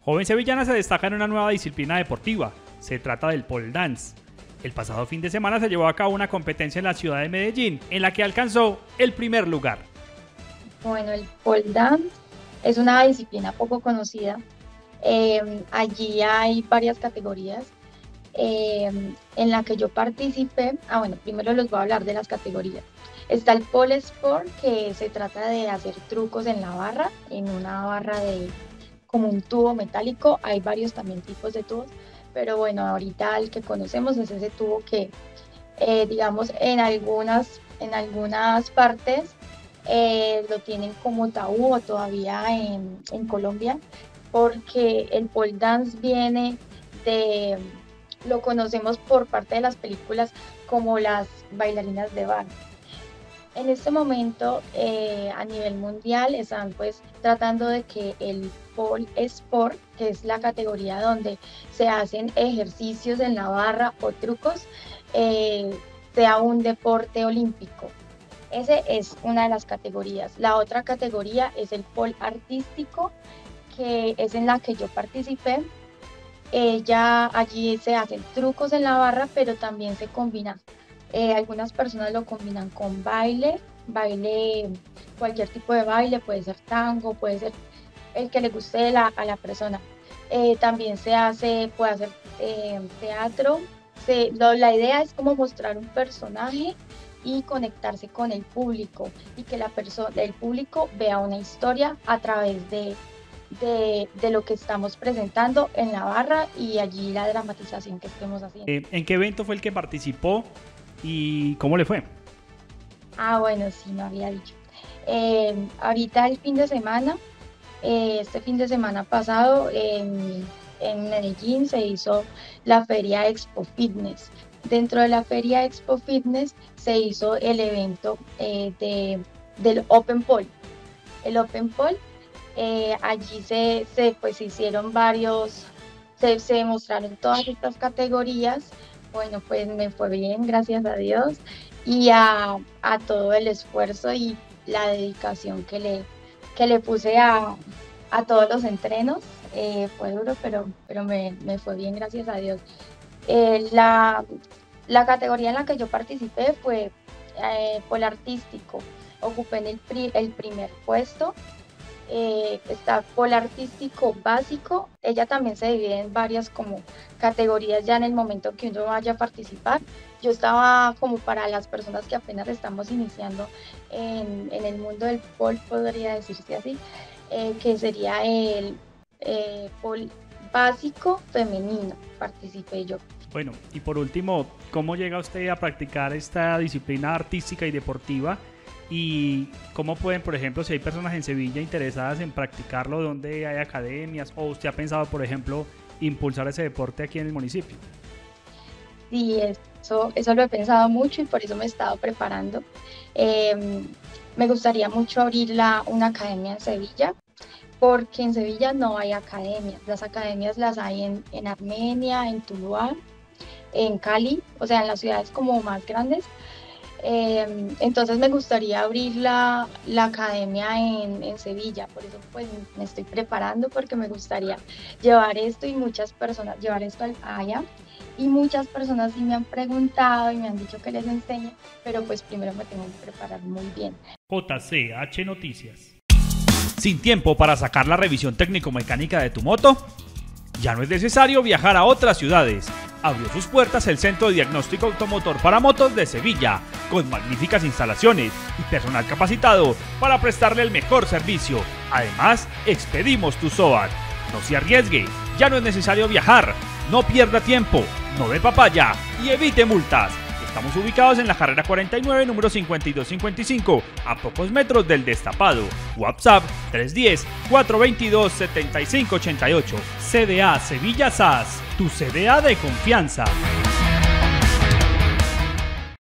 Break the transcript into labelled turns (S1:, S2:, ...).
S1: Joven sevillana se destaca en una nueva disciplina deportiva. Se trata del pole dance. El pasado fin de semana se llevó a cabo una competencia en la ciudad de Medellín, en la que alcanzó el primer lugar.
S2: Bueno, el pole dance es una disciplina poco conocida. Allí hay varias categorías en la que yo participé. Bueno, primero les voy a hablar de las categorías. Está el pole sport, que se trata de hacer trucos en la barra, en una barra de como un tubo metálico. Hay varios también tipos de tubos, pero bueno, ahorita el que conocemos es ese tubo que, digamos, en algunas partes lo tienen como tabú o todavía en Colombia, porque el pole dance lo conocemos por parte de las películas como las bailarinas de bar. En este momento, a nivel mundial, están pues tratando de que el pole sport, que es la categoría donde se hacen ejercicios en la barra o trucos, sea un deporte olímpico. Esa es una de las categorías. La otra categoría es el pole artístico, que es en la que yo participé. Allí se hacen trucos en la barra, pero también se combina. Algunas personas lo combinan con baile, cualquier tipo de baile, puede ser tango, puede ser el que le guste a la persona. También puede hacer teatro. La idea es como mostrar un personaje y conectarse con el público, y que el público vea una historia a través de lo que estamos presentando en la barra y allí la dramatización que estemos haciendo.
S1: ¿En qué evento fue el que participó y cómo le fue?
S2: Bueno, sí, no había dicho. Ahorita este fin de semana pasado, en Medellín se hizo la Feria Expo Fitness. Dentro de la Feria Expo Fitness se hizo el evento del Open Pole. El Open Pole, allí pues hicieron se demostraron todas estas categorías. Bueno, pues me fue bien, gracias a Dios, y a todo el esfuerzo y la dedicación que le puse a todos los entrenos. Fue duro, pero me fue bien, gracias a Dios. La categoría en la que yo participé fue pole artístico. Ocupé el primer puesto. Está pole artístico básico. Ella también se divide en varias como categorías ya en el momento que uno vaya a participar. Yo estaba como para las personas que apenas estamos iniciando en el mundo del pole, podría decirse así, que sería el pole básico femenino. Participé yo.
S1: Bueno, y por último, ¿cómo llega usted a practicar esta disciplina artística y deportiva? ¿Y cómo pueden, por ejemplo, si hay personas en Sevilla interesadas en practicarlo, dónde hay academias? ¿O usted ha pensado, por ejemplo, impulsar ese deporte aquí en el municipio?
S2: Sí, eso lo he pensado mucho y por eso me he estado preparando. Me gustaría mucho abrir una academia en Sevilla, porque en Sevilla no hay academias. Las academias las hay en Armenia, en Tuluá, en Cali, o sea, en las ciudades como más grandes. Entonces me gustaría abrir la academia en Sevilla. Por eso pues me estoy preparando, porque me gustaría llevar esto allá. Y muchas personas sí me han preguntado y me han dicho que les enseñe, pero pues primero me tengo que preparar muy bien.
S1: JCH Noticias. ¿Sin tiempo para sacar la revisión técnico-mecánica de tu moto? Ya no es necesario viajar a otras ciudades. Abrió sus puertas el Centro de Diagnóstico Automotor para Motos de Sevilla, con magníficas instalaciones y personal capacitado para prestarle el mejor servicio. Además, expedimos tu SOAT. No se arriesgue, ya no es necesario viajar. No pierda tiempo, no dé papaya y evite multas. Estamos ubicados en la carrera 49, número 5255, a pocos metros del Destapado. WhatsApp 310-422-7588. CDA Sevilla SAS, tu CDA de confianza.